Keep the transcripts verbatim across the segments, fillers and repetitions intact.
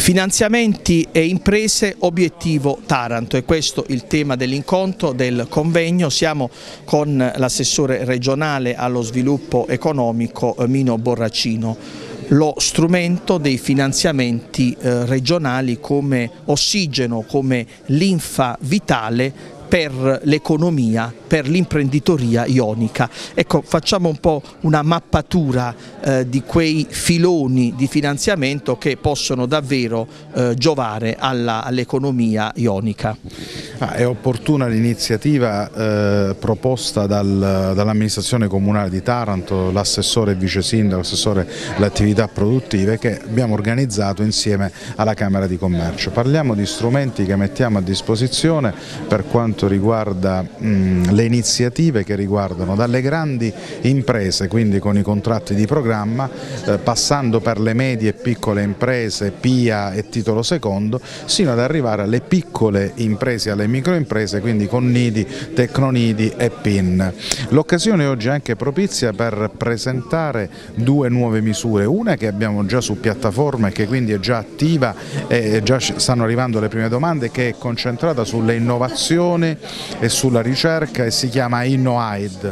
Finanziamenti e imprese, obiettivo Taranto, è questo il tema dell'incontro, del convegno. Siamo con l'assessore regionale allo sviluppo economico Mino Borracino. Lo strumento dei finanziamenti eh, regionali come ossigeno, come linfa vitale per l'economia, per l'imprenditoria ionica. Ecco, facciamo un po' una mappatura eh, di quei filoni di finanziamento che possono davvero eh, giovare all'economia ionica. Ah, è opportuna l'iniziativa eh, proposta dal, dall'amministrazione comunale di Taranto, l'assessore e vice sindaco, l'assessore alle attività produttive, che abbiamo organizzato insieme alla Camera di Commercio. Parliamo di strumenti che mettiamo a disposizione per quanto riguarda mh, le iniziative che riguardano dalle grandi imprese, quindi con i contratti di programma, eh, passando per le medie e piccole imprese, P I A e titolo secondo, sino ad arrivare alle piccole imprese, alle microimprese, quindi con nidi, tecnonidi e P I N. L'occasione oggi è anche propizia per presentare due nuove misure, una che abbiamo già su piattaforma e che quindi è già attiva e già stanno arrivando le prime domande, che è concentrata sulle innovazioni e sulla ricerca e si chiama InnoAid,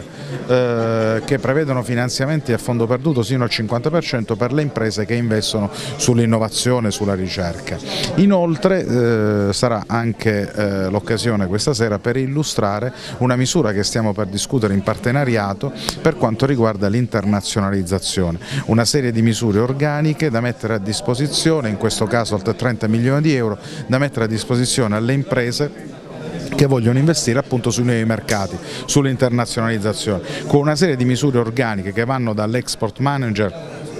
eh, che prevedono finanziamenti a fondo perduto sino al cinquanta per cento per le imprese che investono sull'innovazione e sulla ricerca. Inoltre eh, sarà anche eh, l'occasione questa sera per illustrare una misura che stiamo per discutere in partenariato per quanto riguarda l'internazionalizzazione, una serie di misure organiche da mettere a disposizione, in questo caso oltre trenta milioni di euro, da mettere a disposizione alle imprese che vogliono investire appunto sui nuovi mercati, sull'internazionalizzazione, con una serie di misure organiche che vanno dall'export manager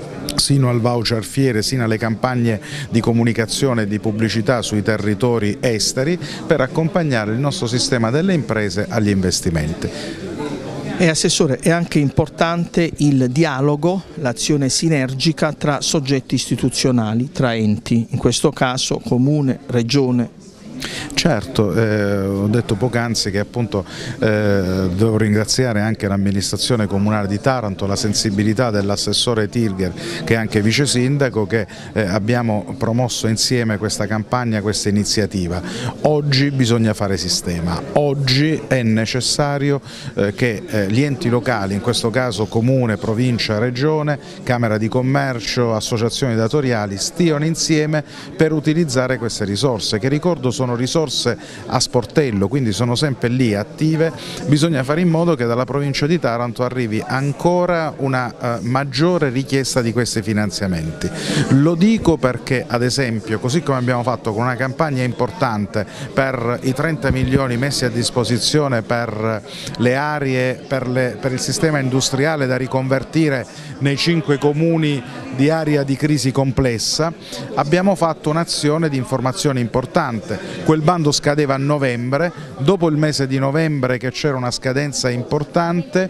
sino al voucher fiere, sino alle campagne di comunicazione e di pubblicità sui territori esteri, per accompagnare il nostro sistema delle imprese agli investimenti. E Assessore, è anche importante il dialogo, l'azione sinergica tra soggetti istituzionali, tra enti, in questo caso comune, regione. Certo, eh, ho detto poc'anzi che appunto eh, devo ringraziare anche l'amministrazione comunale di Taranto, la sensibilità dell'assessore Tirger, che è anche vice sindaco, che eh, abbiamo promosso insieme questa campagna, questa iniziativa. Oggi bisogna fare sistema, oggi è necessario eh, che eh, gli enti locali, in questo caso comune, provincia, regione, Camera di Commercio, associazioni datoriali, stiano insieme per utilizzare queste risorse, che ricordo sono risorse a sportello, quindi sono sempre lì attive. Bisogna fare in modo che dalla provincia di Taranto arrivi ancora una uh, maggiore richiesta di questi finanziamenti. Lo dico perché, ad esempio, così come abbiamo fatto con una campagna importante per i trenta milioni messi a disposizione per le aree, per, le, per il sistema industriale da riconvertire nei cinque comuni di area di crisi complessa, abbiamo fatto un'azione di informazione importante. Quel bando scadeva a novembre, dopo il mese di novembre, che c'era una scadenza importante,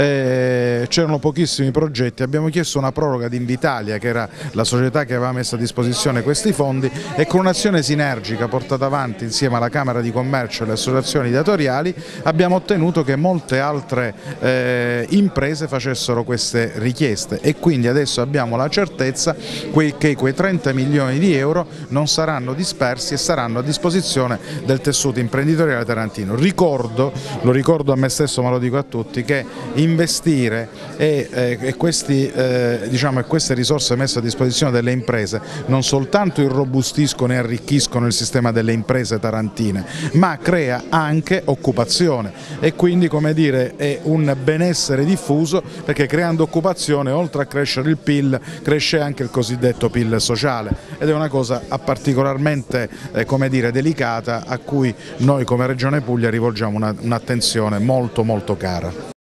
eh, c'erano pochissimi progetti, abbiamo chiesto una proroga di Invitalia, che era la società che aveva messo a disposizione questi fondi, e con un'azione sinergica portata avanti insieme alla Camera di Commercio e alle associazioni datoriali abbiamo ottenuto che molte altre eh, imprese facessero queste richieste, e quindi adesso abbiamo la certezza che quei trenta milioni di euro non saranno dispersi e saranno a disposizione del tessuto imprenditoriale tarantino. Ricordo, lo ricordo a me stesso ma lo dico a tutti, che investire e, eh, e, questi, eh, diciamo, e queste risorse messe a disposizione delle imprese non soltanto irrobustiscono e arricchiscono il sistema delle imprese tarantine, ma crea anche occupazione, e quindi, come dire, è un benessere diffuso, perché creando occupazione, oltre a crescere il P I L, cresce anche il cosiddetto P I L sociale, ed è una cosa particolarmente eh, come dire, delicata, a cui noi come Regione Puglia rivolgiamo un'attenzione molto molto cara.